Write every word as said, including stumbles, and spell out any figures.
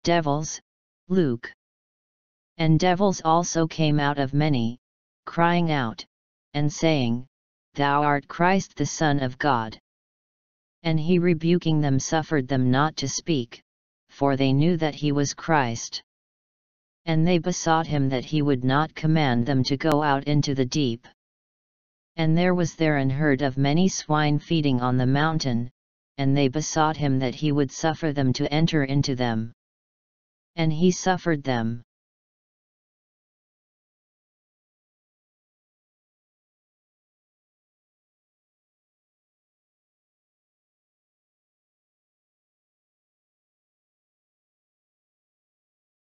Devils, Luke. And devils also came out of many, crying out, and saying, Thou art Christ the Son of God. And he rebuking them suffered them not to speak, for they knew that he was Christ. And they besought him that he would not command them to go out into the deep. And there was there an herd of many swine feeding on the mountain, and they besought him that he would suffer them to enter into them. And he suffered them.